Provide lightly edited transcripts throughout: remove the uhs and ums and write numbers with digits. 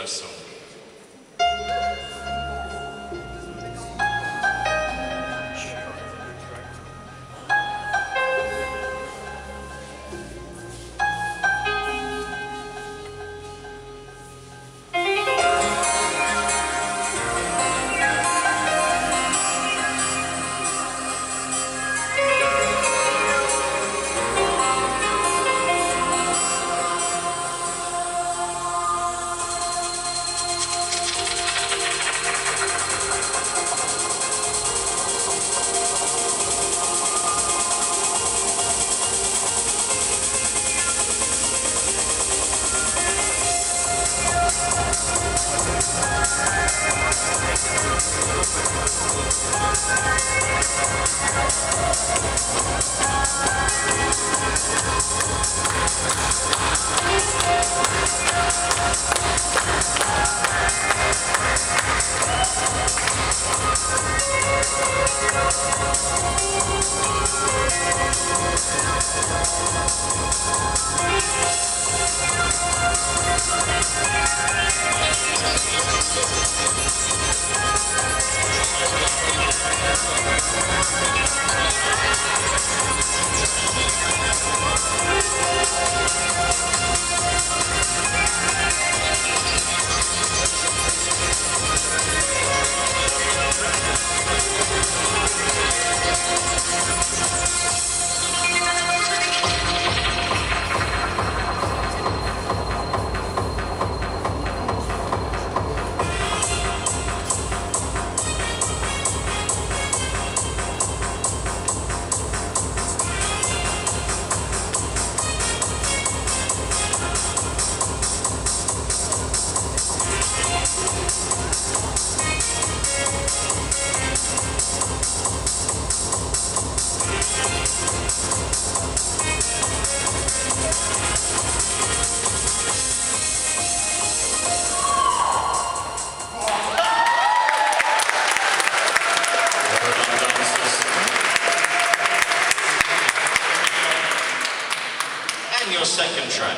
first song. Your second track.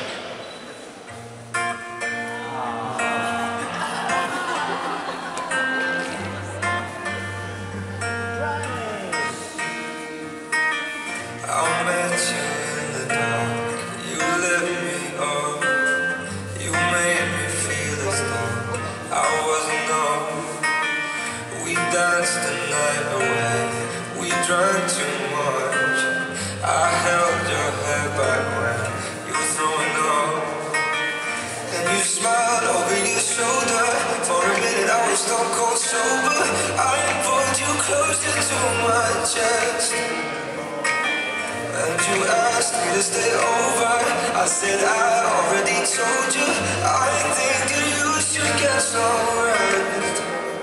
I met you in the dark, you lit me up, you made me feel as though I wasn't gone. We danced the night away, we drank too much, I held your hair back when you were throwing up, and you smiled over your shoulder. For a minute I was stone cold sober, I pulled you closer to my chest, and you asked me to stay over. I said I already told you, I think that you should get some rest.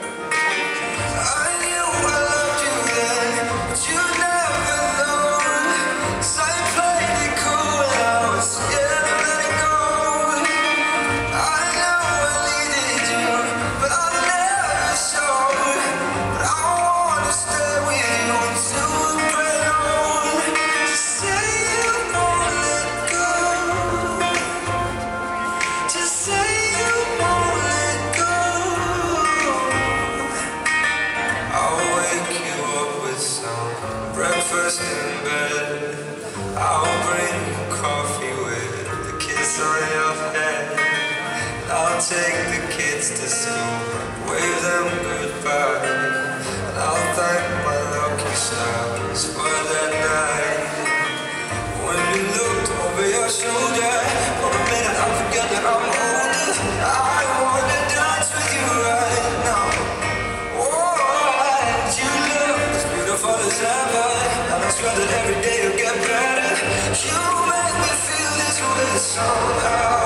I knew I loved you then, but you never know. 'Cause I played it cool and I was scared to let it go. I know I needed you, but I never showed. But I wanna stay with you until we're grown old. Just say you won't let go. Just say you won't let go. I'll wake you up with some breakfast in bed. I'll bring you coffee with a kiss on your head. I'll take the kids to school, wave them goodbye, and I'll thank my lucky stars for that night. When you looked over your shoulder, for a minute I forgot that I'm older. I wanna dance with you right now. Oh, and you look as beautiful as ever, and I swear that every day you'll get better. You make me feel this way somehow.